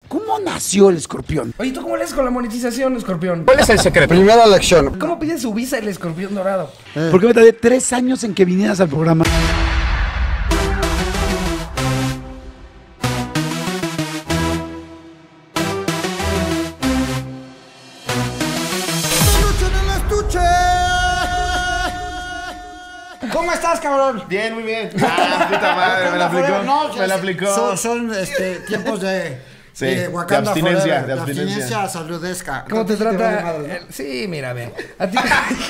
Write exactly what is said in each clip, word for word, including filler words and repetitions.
¿Cómo nació el Escorpión? Oye, ¿tú cómo le haces con la monetización, Escorpión? ¿Cuál es el secreto? Primera lección. ¿Cómo pides su visa el Escorpión Dorado? Eh. Porque me tardé tres años en que vinieras al programa. ¿Cómo estás, cabrón? Bien, muy bien. Ah, puta madre, me la aplicó. No, me la aplicó. Son, son este, tiempos de, sí, de Wakanda de abstinencia, Forever, de de abstinencia. abstinencia saludesca. ¿Cómo te vale trata? madre, ¿no? Eh, Sí, mírame. A ti.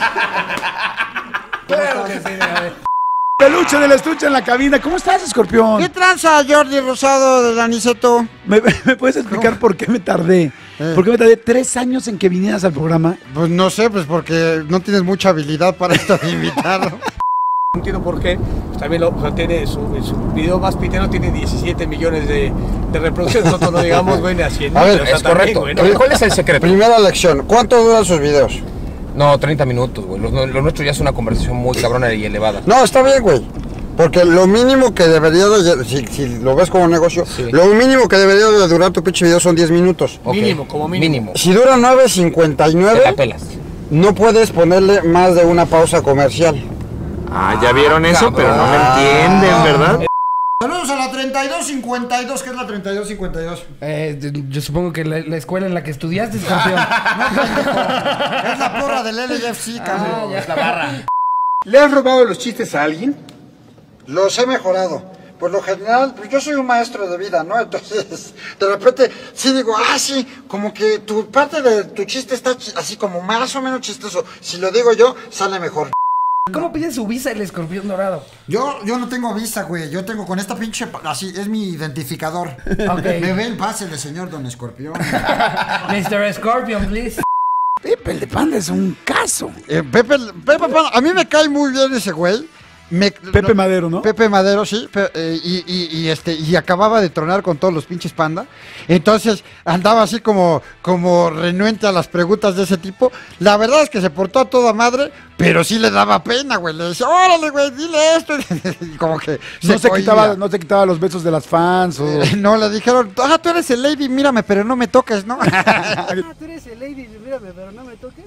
Claro que sí, mírame. Peluche del estuche en la cabina. ¿Cómo estás, Escorpión? ¿Qué tranza, Jordi Rosado del Aniceto? ¿Me, me puedes explicar por qué me tardé? Eh. ¿Por qué me tardé tres años en que vinieras al programa? Pues no sé, pues porque no tienes mucha habilidad para esto de invitarlo. No entiendo por qué. Pues también lo, o sea, tiene su, su video más pitero tiene diecisiete millones de, de reproducciones. Nosotros no digamos, güey, ni a cien A ver, mil, o sea, Es también, correcto. güey, ¿no? ¿Cuál es el secreto? Primera lección. ¿Cuánto duran sus videos? No, treinta minutos, güey. Lo, lo nuestro ya es una conversación muy cabrona y elevada. No, está bien, güey. Porque lo mínimo que debería de, si, si lo ves como negocio, Sí. lo mínimo que debería de durar tu pinche video son diez minutos. Ok. Mínimo, como mínimo. Si dura nueve cincuenta y Te nueve, la pelas. no puedes ponerle más de una pausa comercial. Ah, ya vieron eso, cabrón. pero no me entienden, ¿verdad? Saludos a la treinta y dos cincuenta y dos, ¿qué es la treinta y dos cincuenta y dos? Eh, yo- yo supongo que la, la escuela en la que estudiaste, Escorpión. Es la porra del L F C, cabrón. Es la barra. ¿Le has robado los chistes a alguien? Los he mejorado. Por lo general, pues yo soy un maestro de vida, ¿no? Entonces, de repente, sí digo, ah, sí, como que tu parte de tu chiste está chi- así como más o menos chistoso. Si lo digo yo, sale mejor. ¿Cómo pides su visa el Escorpión Dorado? Yo, yo no tengo visa, güey. Yo tengo con esta pinche, pa- así, es mi identificador. Ok. Me ven, pásele, señor Don Escorpión. mister Scorpion, please. Pepe, el de Panda es un caso. Eh, Pepe, Pepe, Pan- a mí me cae muy bien ese güey. Me- Pepe Madero, ¿no? Pepe Madero, sí, pe- eh, y, y- y, este, y acababa de tronar con todos los pinches panda. Entonces andaba así como, como renuente a las preguntas de ese tipo. La verdad es que se portó a toda madre, pero sí le daba pena, güey. Le decía, órale, güey, dile esto. Y como que No se, cohibía. quitaba, no se quitaba los besos de las fans. O... Eh, No, le dijeron, ah, tú eres el lady, mírame, pero no me toques, ¿no? ¿Tú eres el lady? Mírame, pero no me toques.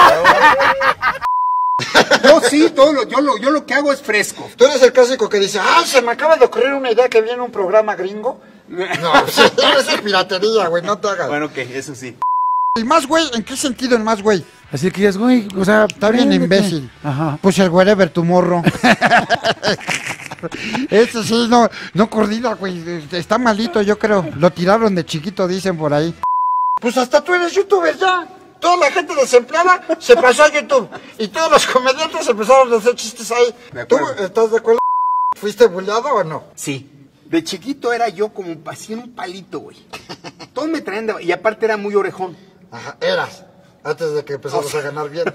Yo sí, todo lo, yo, lo, yo lo que hago es fresco. Tú eres el clásico que dice, ah, se me acaba de ocurrir una idea que viene un programa gringo. No, sí, eso es piratería, güey, no te hagas. Bueno, ok, eso sí. ¿El más güey? ¿En qué sentido el más güey? Así que ya es, güey, o sea... Está bien préndete. imbécil. Ajá. Pues el wherever tu morro. Ese sí, no, no coordina, güey. Está malito, yo creo. Lo tiraron de chiquito, dicen por ahí. Pues hasta tú eres youtuber ya. Toda la gente desempleada se pasó a YouTube. Y todos los comediantes empezaron a hacer chistes ahí. De ¿Tú acuerdo. estás de acuerdo? ¿Fuiste bulleado o no? Sí. De chiquito era yo como así en un palito, güey. Todos me traían de... Y aparte era muy orejón. Ajá, eras. Antes de que empezamos a ganar bien.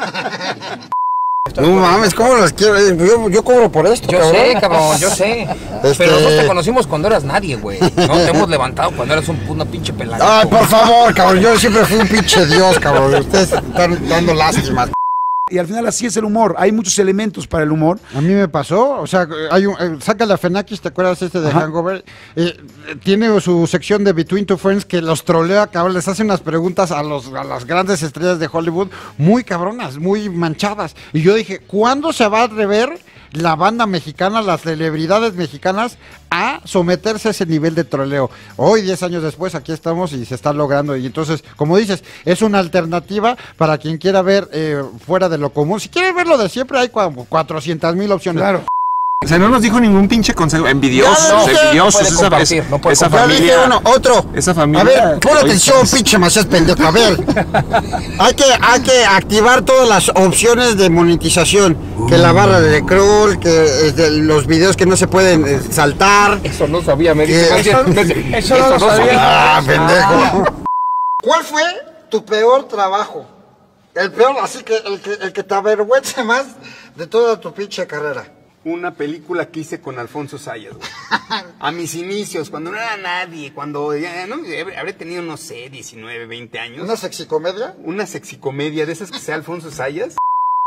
No mames, ¿cómo los quiero? Yo, yo cobro por esto, Yo sé, cabrón, yo sé. Este- Pero nosotros te conocimos cuando eras nadie, güey. No te hemos levantado cuando eras un, una pinche pelada. Ay, por favor, cabrón, yo siempre fui un pinche dios, cabrón. Ustedes están dando lástima. Y al final así es el humor. Hay muchos elementos para el humor. A mí me pasó, o sea, hay un, eh, saca la Fenakis, ¿te acuerdas este de Ajá. Hangover? Eh, eh, tiene su sección de Between Two Friends que los trolea, cabrón, les hace unas preguntas a, los, a las grandes estrellas de Hollywood muy cabronas, muy manchadas. Y yo dije, ¿cuándo se va a atrever la banda mexicana, las celebridades mexicanas, a someterse a ese nivel de troleo? Hoy, diez años después, aquí estamos y se está logrando. Y entonces, como dices, es una alternativa para quien quiera ver eh, fuera de lo común. Si quieres ver lo de siempre, hay cuatrocientas mil opciones. Claro. O sea, no nos dijo ningún pinche consejo. Envidiosos, Ya, ya, envidiosos. no puede esa, compartir, es- no puede esa Ya dije familia. uno, otro. Esa familia. A ver, pon Oye, atención, pinche Macías pendejo. A ver, hay que, hay que activar todas las opciones de monetización. Que la barra de crawl, que este, los videos que no se pueden eh, saltar. Eso no sabía, me dice. ¿Qué? Eso, eso, Eso no lo sabía. Ah, pendejo. ¿Cuál fue tu peor trabajo? El peor, así que el que, el que te avergüence más de toda tu pinche carrera. Una película que hice con Alfonso Sayas, güey. A mis inicios, cuando no era nadie, cuando ya, no, habré tenido, no sé, diecinueve, veinte años. ¿Una sexicomedia? Una sexicomedia de esas que sea Alfonso Sayas.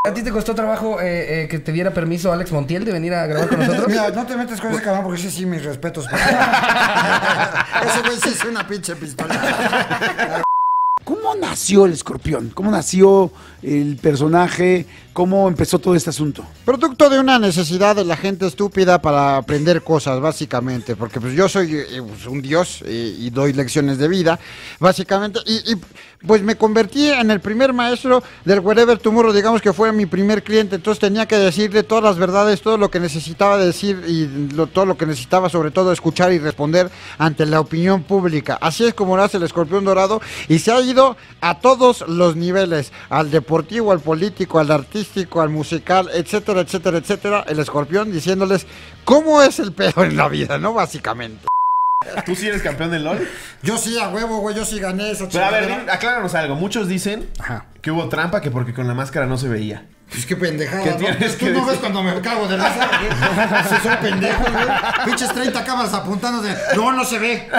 ¿A ti te costó trabajo eh, eh, que te diera permiso Alex Montiel de venir a grabar con nosotros? Mira, no te metes con ese cabrón porque sí, sí, mis respetos. Ese güey sí es una pinche pistola. ¿Cómo nació el Escorpión? ¿Cómo nació el personaje? ¿Cómo empezó todo este asunto? Producto de una necesidad de la gente estúpida para aprender cosas, básicamente. Porque pues yo soy eh, pues, un dios eh, y doy lecciones de vida, básicamente. Y, y pues me convertí en el primer maestro del Wherever Tomorrow, digamos que fue mi primer cliente. Entonces tenía que decirle todas las verdades, todo lo que necesitaba decir y lo, todo lo que necesitaba, sobre todo, escuchar y responder ante la opinión pública. Así es como nace el Escorpión Dorado y se ha ido a todos los niveles, al deportivo, al político, al artístico, al musical, etcétera, etcétera, etcétera. El Escorpión diciéndoles cómo es el pedo en la vida, ¿no? Básicamente. ¿Tú sí eres campeón del LOL? Yo sí, a huevo, güey, yo sí gané esa Pero a ver, chingadera. dime, acláranos algo. Muchos dicen Ajá. que hubo trampa, que porque con la máscara no se veía. Pues qué pendejada, ¿Qué ¿no? tienes Pues tú que no decir? ves cuando me cago de risa, güey. Si son pendejos, güey. Pinches treinta cámaras apuntando de... No, no se ve.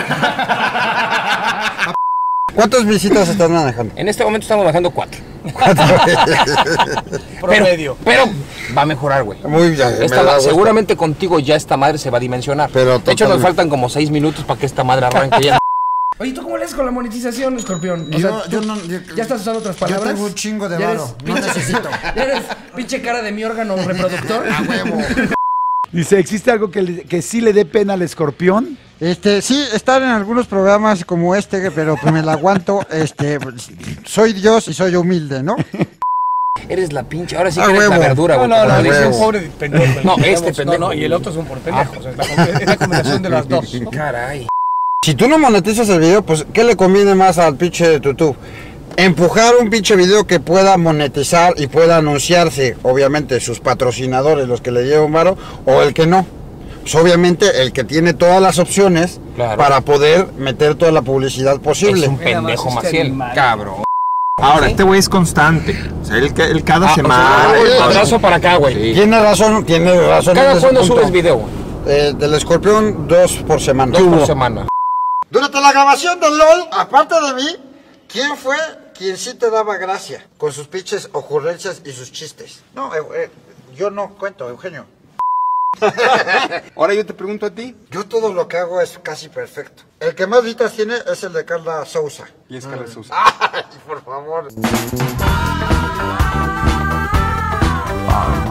¿Cuántas visitas estás manejando? En este momento estamos bajando cuatro. Promedio. Pero, pero va a mejorar, güey. Muy bien. me Esta da ma- gusto. seguramente contigo ya esta madre se va a dimensionar. Pero de hecho, nos totalmente. faltan como seis minutos para que esta madre arranque ya. Oye, ¿tú cómo le haces con la monetización, Escorpión? O Yo- sea, yo ¿tú no- yo- ¿ya estás usando otras yo palabras? tengo un chingo de ¿Ya varo, eres no pinche- necesito. ¿Ya eres pinche cara de mi órgano reproductor? A huevo. Dice, ¿existe algo que, le- que sí le dé pena al Escorpión? Este, sí, estar en algunos programas como este, pero pues me la aguanto. Este, pues, soy Dios y soy humilde, ¿no? Eres la pinche. Ahora sí Ah, que eres la huevo. verdura, No, güey. no, como no, dicen. es un huevo. pobre pendejo. No, este Digamos, pendejo. No, no, y el otro es un pobre pendejo. O sea, es la, com- es la combinación de las dos. ¿no? Caray. Si tú no monetizas el video, pues, ¿qué le conviene más al pinche de YouTube? Empujar un pinche video que pueda monetizar y pueda anunciarse, obviamente, sus patrocinadores, los que le llevan varo, o el que no. Pues obviamente el que tiene todas las opciones Claro. para poder meter toda la publicidad posible. Es un Mira más pendejo este Maciel. animal. Cabrón. Ahora, este güey es constante. O sea, él, él cada Ah, o semana. sea, eh, abrazo para acá, güey. Tiene razón, tiene razón. en ¿Cada ese cuándo punto. subes video? Eh, del Escorpión, dos por semana. Dos por semana. Durante la grabación del LOL, aparte de mí, ¿quién fue quien sí te daba gracia con sus pinches ocurrencias y sus chistes? No, eh, eh, yo no cuento, Eugenio. Ahora yo te pregunto a ti. Yo todo lo que hago es casi perfecto. El que más vistas tiene es el de Carla Sousa. Y es Carla Sousa. Ay, por favor.